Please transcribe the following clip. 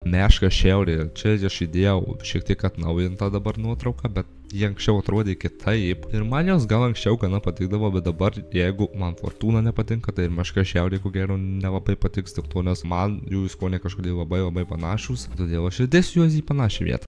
Meška šiaurė. Čia aš įdėjau šiek tiek atnaujintą dabar nuotrauką, bet jie anksčiau atrodė kitaip. Ir man jos gal anksčiau gana patikdavo, bet dabar, jeigu man Fortūna nepatinka, tai ir Meška šiaurė ko gero nelabai patiks, tik to, nes man jų skoniai kažkodėl labai panašus. Todėl aš įdėsiu juos į panašią vietą.